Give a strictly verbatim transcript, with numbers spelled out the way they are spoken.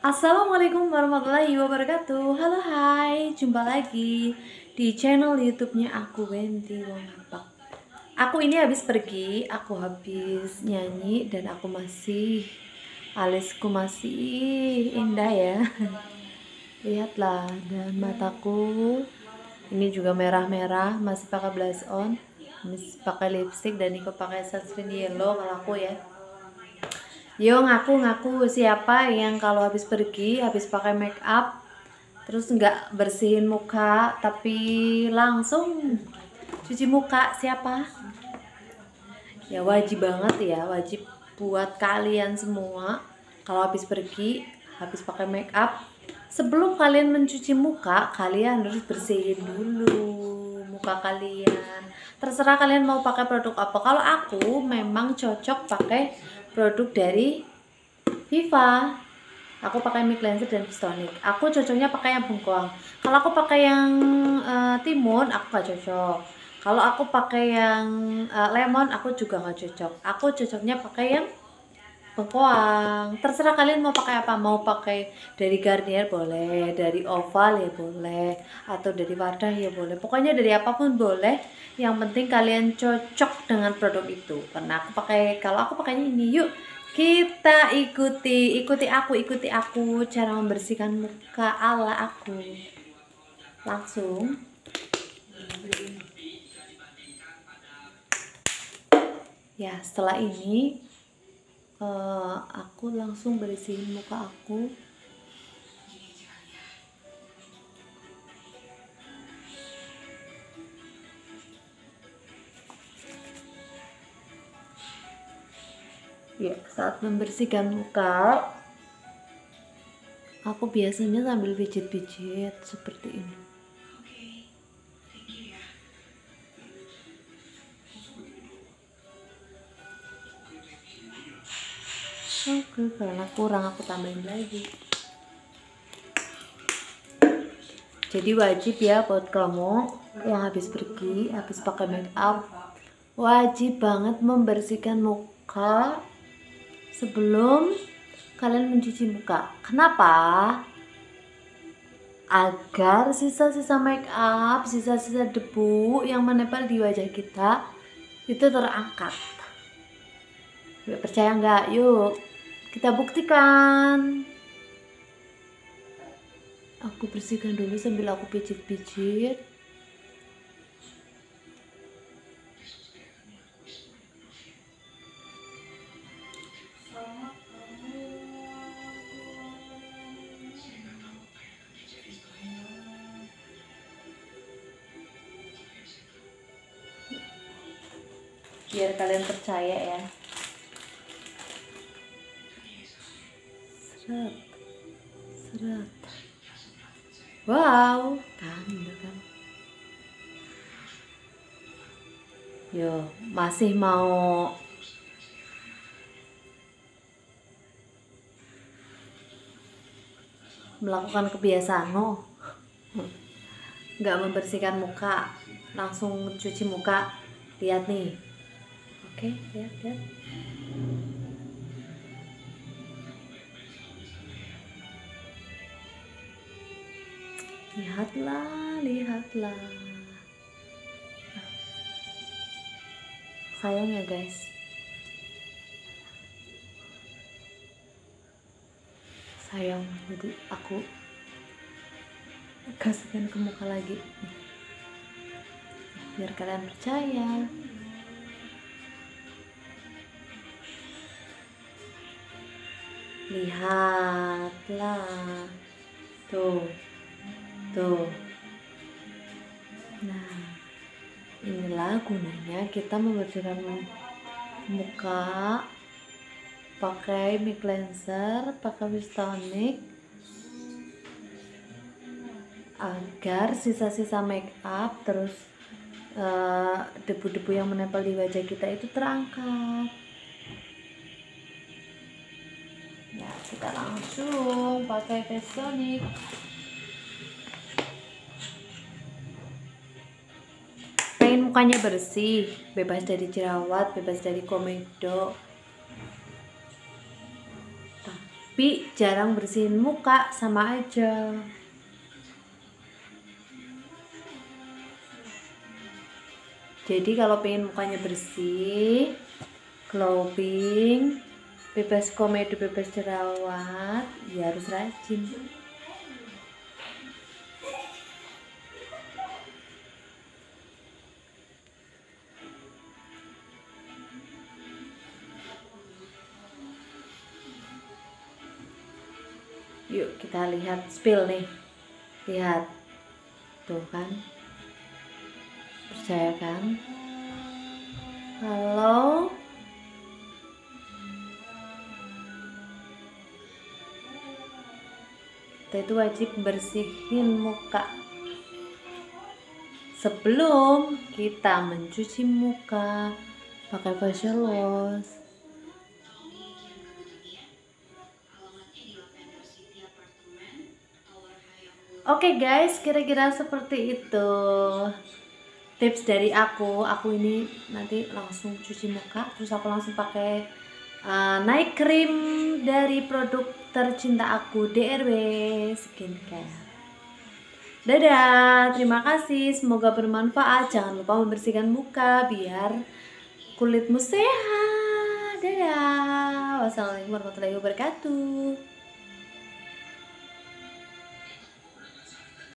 Assalamualaikum warahmatullahi wabarakatuh. Halo, hai, jumpa lagi di channel YouTube-nya aku, Wenti Wongapak. Aku ini habis pergi, aku habis nyanyi dan aku masih alisku masih indah ya. Lihatlah, dan mataku ini juga merah-merah, masih pakai blush on, masih pakai lipstick dan ikut pakai sunscreen yellow kalau aku ya. Yo, ngaku-ngaku siapa yang kalau habis pergi, habis pakai make up, terus nggak bersihin muka, tapi langsung cuci muka, siapa? Ya wajib banget ya, wajib buat kalian semua. Kalau habis pergi, habis pakai make up, sebelum kalian mencuci muka, kalian harus bersihin dulu muka kalian. Terserah kalian mau pakai produk apa. Kalau aku memang cocok pakai produk dari Viva. Aku pakai Milk Cleanser dan Fistonic. Aku cocoknya pakai yang bengkoang. Kalau aku pakai yang uh, timun, aku gak cocok. Kalau aku pakai yang uh, lemon, aku juga gak cocok. Aku cocoknya pakai yang bengkoang. Terserah kalian mau pakai apa. Mau pakai dari Garnier boleh, dari Oval ya boleh, atau dari Wardah ya boleh. Pokoknya dari apapun boleh. Yang penting kalian cocok dengan produk itu. Karena aku pakai, kalau aku pakainya ini, yuk kita ikuti, ikuti aku, ikuti aku cara membersihkan muka ala aku. Langsung. Ya, setelah ini uh, aku langsung bersihin muka aku. Ya, saat membersihkan muka, aku biasanya sambil pijit-pijit seperti ini. Oke, karena kurang aku tambahin lagi. Jadi wajib ya buat kamu yang habis pergi, habis pakai make up, wajib banget membersihkan muka sebelum kalian mencuci muka. Kenapa? Agar sisa-sisa make up, sisa-sisa debu yang menempel di wajah kita itu terangkat. Gak percaya nggak? Yuk kita buktikan. Aku bersihkan dulu sambil aku pijit-pijit. Biar kalian percaya ya. Seret, seret. Wow, tanda kan. Yo, masih mau melakukan kebiasaan no? Nggak membersihkan muka, langsung cuci muka. Lihat nih. Oke, lihat, lihat. Lihatlah, lihatlah. Sayang ya guys. Sayang, jadi aku kasihkan ke muka lagi. Biar kalian percaya. Lihatlah. Tuh. Tuh. Nah, inilah gunanya kita membersihkan muka pakai Milk Cleanser, pakai Fistonic, agar sisa-sisa make up terus debu-debu uh, yang menempel di wajah kita itu terangkat. Ya, kita langsung pakai Fistonic. Pengen mukanya bersih, bebas dari jerawat, bebas dari komedo. tapi jarang bersihin muka, sama aja. Jadi kalau pengen mukanya bersih, glowing, bebas komedo, bebas jerawat, ya harus rajin. Yuk kita lihat spill nih. Lihat. Tuh kan. Percaya kan? Kalau kita itu wajib bersihin muka sebelum kita mencuci muka pakai facial wash. Oke okay guys, kira-kira seperti itu tips dari aku. Aku ini nanti langsung cuci muka, terus aku langsung pakai uh, night cream dari produk tercinta aku, D R W Skincare. Dadah, terima kasih, semoga bermanfaat. Jangan lupa membersihkan muka biar kulitmu sehat. Dadah, wassalamualaikum warahmatullahi wabarakatuh.